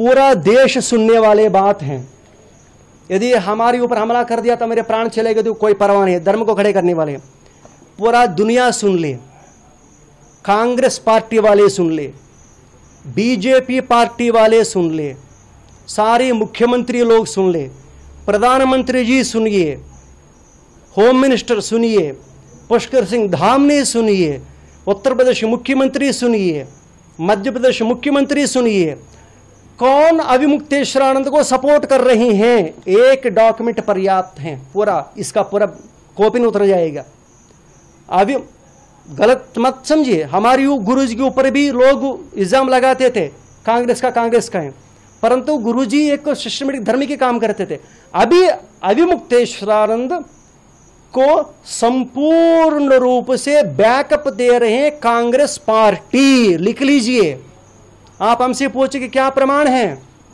पूरा देश सुनने वाले बात हैं। यदि हमारे ऊपर हमला कर दिया तो मेरे प्राण चले गए तो कोई परवाह नहीं है, धर्म को खड़े करने वाले हैं। पूरा दुनिया सुन ले, कांग्रेस पार्टी वाले सुन ले, बीजेपी पार्टी वाले सुन ले, सारे मुख्यमंत्री लोग सुन ले, प्रधानमंत्री जी सुनिए, होम मिनिस्टर सुनिए, पुष्कर सिंह धामने सुनिए, उत्तर प्रदेश मुख्यमंत्री सुनिए, मध्य प्रदेश मुख्यमंत्री सुनिए, कौन अविमुक्तेश्वरानंद को सपोर्ट कर रही हैं। एक डॉक्यूमेंट पर्याप्त है, पूरा इसका पूरा कॉपी में उतर जाएगा। अभी गलत मत समझिए, हमारी गुरुजी के ऊपर भी लोग इल्जाम लगाते थे कांग्रेस का है, परंतु गुरुजी एक सिस्टमेटिक धर्म के काम करते थे। अभी अविमुक्तेश्वरानंद को संपूर्ण रूप से बैकअप दे रहे हैं कांग्रेस पार्टी। लिख लीजिए, आप हमसे पूछे कि क्या प्रमाण है,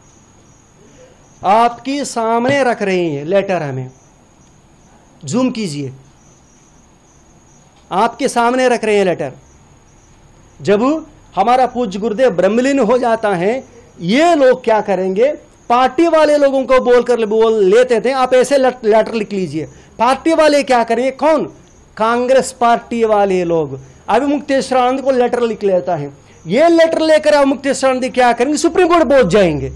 आपके सामने रख रहे हैं लेटर, हमें जूम कीजिए, आपके सामने रख रहे हैं लेटर। जब हमारा पूज्य गुरुदेव ब्रह्मलीन हो जाता है, ये लोग क्या करेंगे, पार्टी वाले लोगों को बोल लेते थे, आप ऐसे लेटर लिख लीजिए। पार्टी वाले क्या करेंगे, कौन, कांग्रेस पार्टी वाले लोग अविमुक्तेश्वरानंद को लेटर लिख लेता है। ये लेटर लेकर अविमुक्तेश्वरानंद क्या करेंगे, सुप्रीम कोर्ट पहुंच जाएंगे।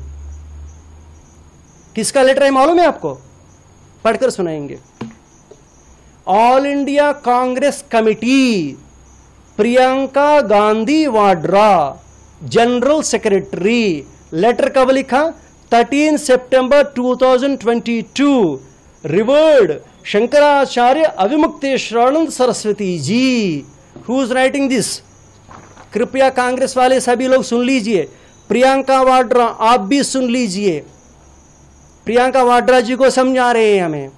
किसका लेटर है मालूम है आपको, पढ़कर सुनाएंगे। All India Congress committee, Priyanka Gandhi Vadra, general secretary. Letter कब लिखा, 13 सितंबर 2022, revered Shankaracharya Avimukteshwaranand Saraswati ji. Who is writing this, कृपया कांग्रेस वाले सभी लोग सुन लीजिए, प्रियंका वाड्रा आप भी सुन लीजिए। प्रियंका वाड्रा जी को समझा रहे हैं हमें।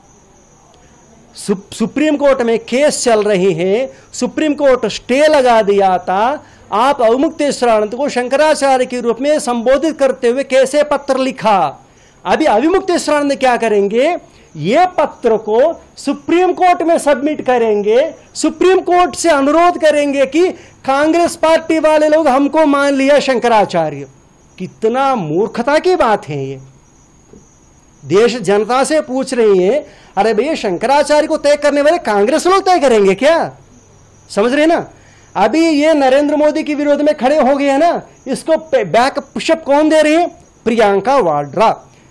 सुप्रीम कोर्ट में केस चल रही है, सुप्रीम कोर्ट स्टे लगा दिया था। आप अविमुक्तेश्वरानंद को शंकराचार्य के रूप में संबोधित करते हुए कैसे पत्र लिखा। अभी अविमुक्तेश्वरानंद क्या करेंगे, ये पत्र को सुप्रीम कोर्ट में सबमिट करेंगे, सुप्रीम कोर्ट से अनुरोध करेंगे कि कांग्रेस पार्टी वाले लोग हमको मान लिया शंकराचार्य। कितना मूर्खता की बात है ये। देश जनता से पूछ रही है, अरे भैया शंकराचार्य को तय करने वाले कांग्रेस लोग तय करेंगे क्या, समझ रहे ना। अभी ये नरेंद्र मोदी के विरोध में खड़े हो गए हैं ना, इसको बैक पुशअप कौन दे रहे हैं, प्रियंका वाड्रा।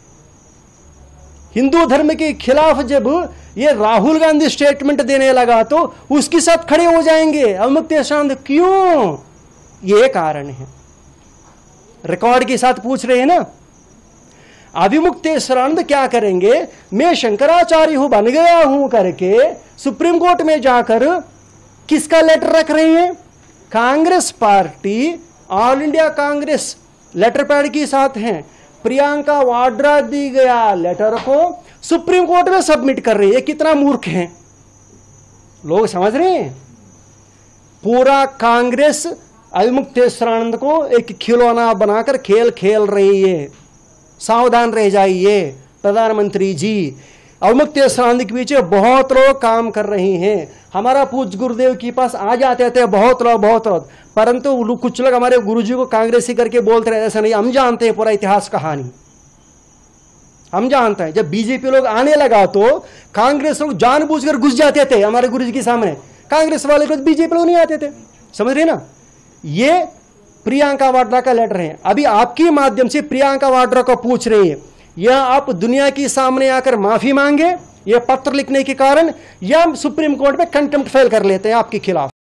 हिंदू धर्म के खिलाफ जब ये राहुल गांधी स्टेटमेंट देने लगा तो उसके साथ खड़े हो जाएंगे अविमुक्तेश्वरानंद। क्यों, ये कारण है। रिकॉर्ड के साथ पूछ रहे हैं ना। अविमुक्तेश्वरानंद क्या करेंगे, मैं शंकराचार्य हूं, बन गया हूं करके सुप्रीम कोर्ट में जाकर किसका लेटर रख रहे हैं, Congress party, all India Congress letter pad के साथ हैं। प्रियंका वाड्रा दी गया लेटर को सुप्रीम कोर्ट में सबमिट कर रही है। कितना मूर्ख हैं लोग, समझ रहे हैं। पूरा कांग्रेस अविमुक्तेश्वरानंद को एक खिलौना बनाकर खेल खेल रही है। सावधान रह जाइए प्रधानमंत्री जी, अविमुक्तेश्वरानंद के पीछे बहुत लोग काम कर रहे हैं। हमारा पूज्य गुरुदेव के पास आ जाते थे बहुत लोग, परंतु कुछ लोग हमारे गुरुजी को कांग्रेसी करके बोलते रहे। ऐसा नहीं, हम जानते हैं पूरा इतिहास कहानी, हम जानते हैं। जब बीजेपी लोग आने लगा तो कांग्रेस लोग जानबूझकर घुस जाते थे हमारे गुरुजी के सामने, कांग्रेस वाले को बीजेपी लोग नहीं आते थे, समझ रहे ना। ये प्रियंका वाड्रा का लेटर है। अभी आपके माध्यम से प्रियंका वाड्रा को पूछ रही है, या आप दुनिया के सामने आकर माफी मांगे ये पत्र लिखने के कारण, या सुप्रीम कोर्ट में कंटेम्प्ट फाइल कर लेते हैं आपके खिलाफ।